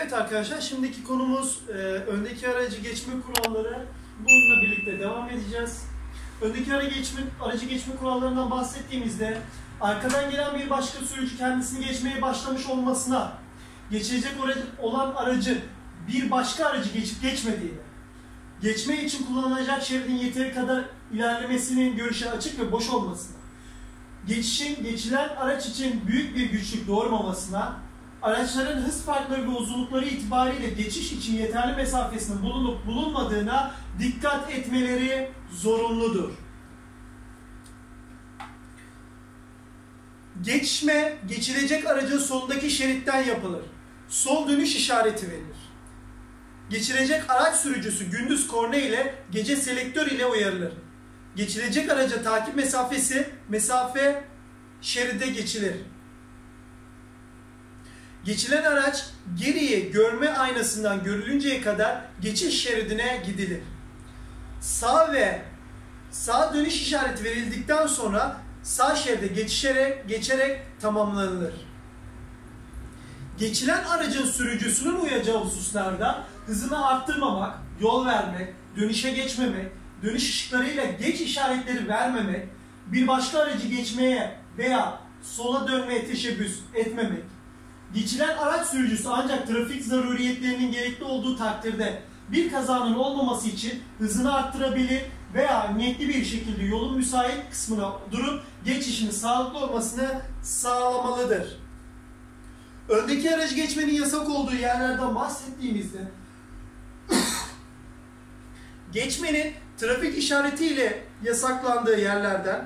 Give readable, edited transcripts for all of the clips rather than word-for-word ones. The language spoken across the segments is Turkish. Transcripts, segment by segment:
Evet arkadaşlar, şimdiki konumuz öndeki aracı geçme kuralları. Bununla birlikte devam edeceğiz. Öndeki aracı geçme kurallarından bahsettiğimizde arkadan gelen bir başka sürücü kendisini geçmeye başlamış olmasına, geçilecek olan aracın bir başka aracı geçip geçmediğini, geçme için kullanılacak şeridin yeteri kadar ilerlemesinin görüşe açık ve boş olmasına, geçilen araç için büyük bir güçlük doğurmamasına, araçların hız farkları ve uzunlukları itibariyle geçiş için yeterli mesafesinin bulunup bulunmadığına dikkat etmeleri zorunludur. Geçme, geçilecek aracın solundaki şeritten yapılır. Sol dönüş işareti verilir. Geçilecek araç sürücüsü gündüz korna ile, gece selektör ile uyarılır. Geçilecek araca takip mesafe şeride geçilir. Geçilen araç geriye görme aynasından görülünceye kadar geçiş şeridine gidilir. Sağ dönüş işareti verildikten sonra sağ şeride geçerek tamamlanır. Geçilen aracın sürücüsünün uyacağı hususlarda hızını arttırmamak, yol vermek, dönüşe geçmemek, dönüş ışıklarıyla geç işaretleri vermemek, bir başka aracı geçmeye veya sola dönmeye teşebbüs etmemek, geçilen araç sürücüsü ancak trafik zaruriyetlerinin gerekli olduğu takdirde bir kazanın olmaması için hızını arttırabilir veya niyetli bir şekilde yolun müsait kısmına durup geçişinin sağlıklı olmasını sağlamalıdır. Öndeki aracı geçmenin yasak olduğu yerlerden bahsettiğimizde geçmenin trafik işaretiyle yasaklandığı yerlerden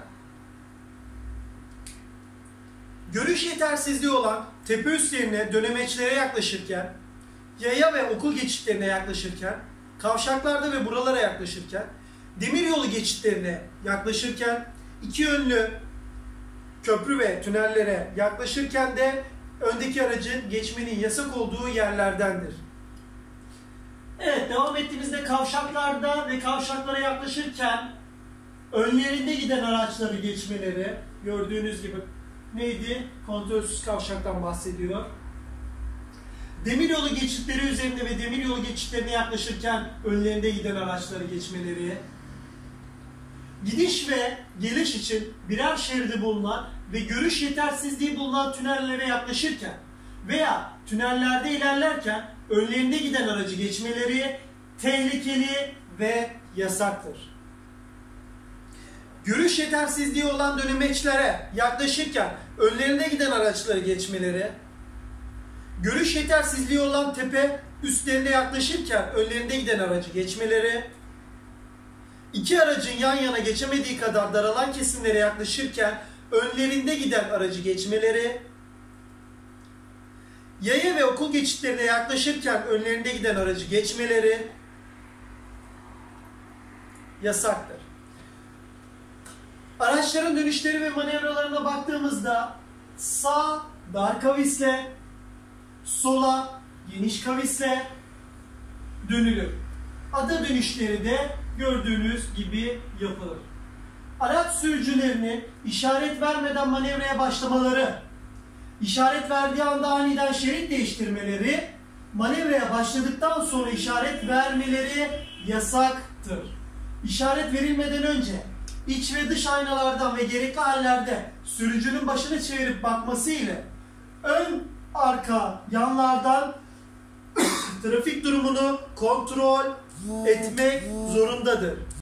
görüş yetersizliği olan tepe üstlerine, dönemeçlere yaklaşırken, yaya ve okul geçitlerine yaklaşırken, kavşaklarda ve buralara yaklaşırken, demiryolu geçitlerine yaklaşırken, iki yönlü köprü ve tünellere yaklaşırken de öndeki aracın geçmenin yasak olduğu yerlerdendir. Evet, devam ettiğimizde kavşaklarda ve kavşaklara yaklaşırken önlerinde giden araçları geçmeleri, gördüğünüz gibi neydi? Kontrolsüz kavşaktan bahsediyor. Demiryolu geçitleri üzerinde ve demiryolu geçitlerine yaklaşırken önlerinde giden araçları geçmeleri, gidiş ve geliş için birer şeridi bulunan ve görüş yetersizliği bulunan tünellere yaklaşırken veya tünellerde ilerlerken önlerinde giden aracı geçmeleri tehlikeli ve yasaktır. Görüş yetersizliği olan dönemeçlere yaklaşırken önlerinde giden araçları geçmeleri, görüş yetersizliği olan tepe üstlerine yaklaşırken önlerinde giden aracı geçmeleri, iki aracın yan yana geçemediği kadar daralan kesimlere yaklaşırken önlerinde giden aracı geçmeleri, yaya ve okul geçitlerine yaklaşırken önlerinde giden aracı geçmeleri yasaktır. Araçların dönüşleri ve manevralarına baktığımızda sağ dar kavisle, sola geniş kavisle dönülür. Ada dönüşleri de gördüğünüz gibi yapılır. Araç sürücülerinin işaret vermeden manevraya başlamaları, işaret verdiği anda aniden şerit değiştirmeleri, manevraya başladıktan sonra işaret vermeleri yasaktır. İşaret verilmeden önce iç ve dış aynalardan ve gerekli hallerde sürücünün başını çevirip bakması ile ön, arka, yanlardan trafik durumunu kontrol etmek zorundadır.